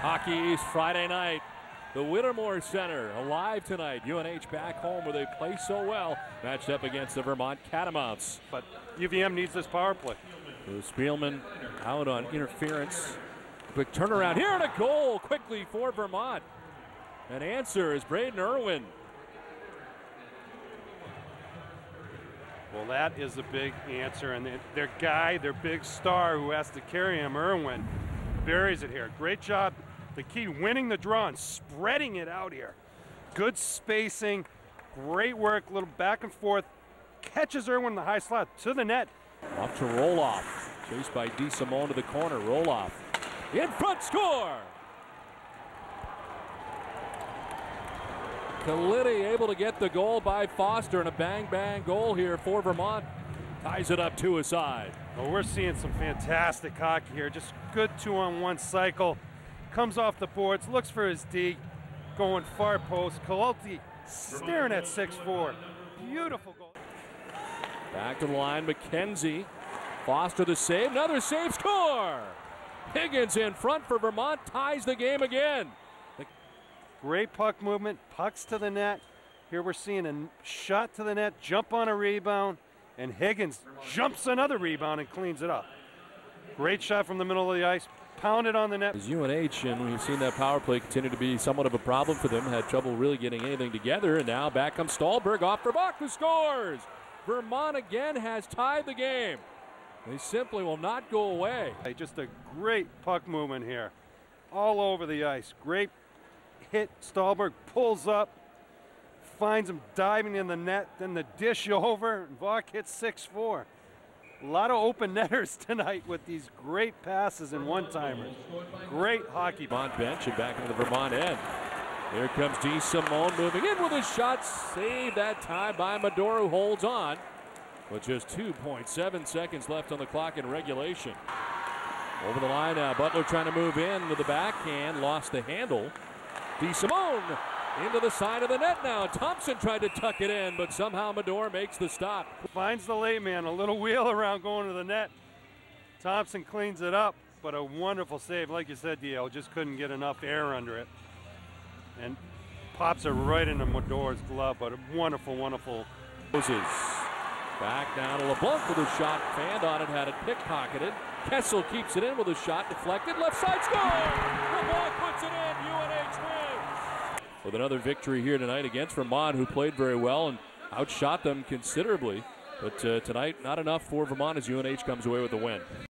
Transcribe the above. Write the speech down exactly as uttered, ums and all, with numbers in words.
Hockey East Friday night. The Whittemore Center alive tonight. U N H back home where they play so well. Matched up against the Vermont Catamounts. But U V M needs this power play. So Spielman out on interference. Quick turnaround here and a goal quickly for Vermont. An answer is Brayden Irwin. Well, that is a big answer, and their guy, their big star who has to carry him, Irwin, buries it here. Great job. The key, winning the draw and spreading it out here. Good spacing, great work, little back and forth. Catches Irwin in the high slot to the net. Off to Roloff. Chased by DeSimone to the corner. Roloff. In front, score! Cullity able to get the goal by Foster, and a bang-bang goal here for Vermont. Ties it up two aside. Well, we're seeing some fantastic hockey here. Just good two-on-one cycle. Comes off the boards, looks for his D, going far post. Cullity staring at six four. Beautiful goal. Back to the line, McKenzie. Foster the save, another save, score! Higgins in front for Vermont, ties the game again. The Great puck movement, pucks to the net. Here we're seeing a shot to the net, jump on a rebound, and Higgins jumps another rebound and cleans it up. Great shot from the middle of the ice, pounded on the net. As U N H, and we've seen that power play continue to be somewhat of a problem for them, had trouble really getting anything together, and now back comes Stallberg off for Vock, who scores! Vermont again has tied the game. They simply will not go away. Just a great puck movement here, all over the ice. Great hit, Stallberg pulls up, finds him diving in the net, then the dish over, and Vock hits six four. A lot of open netters tonight with these great passes and one-timers. Great hockey. Vermont bench and back into the Vermont end. Here comes DeSimone moving in with a shot. Saved that time by Mador, who holds on. With just two point seven seconds left on the clock in regulation. Over the line now, Butler trying to move in with the backhand, lost the handle. DeSimone into the side of the net now. Thompson tried to tuck it in, but somehow Mador makes the stop. Finds the late man, a little wheel around going to the net. Thompson cleans it up, but a wonderful save. Like you said, D L, just couldn't get enough air under it. And pops it right into Mador's glove, but a wonderful, wonderful. Moses. Back down to LeBlanc with a shot, fanned on it, had it pickpocketed. Kessel keeps it in with a shot, deflected, left side, score! LeBlanc puts it in, U N H wins! With another victory here tonight against Vermont, who played very well and outshot them considerably. But uh, tonight, not enough for Vermont as U N H comes away with the win.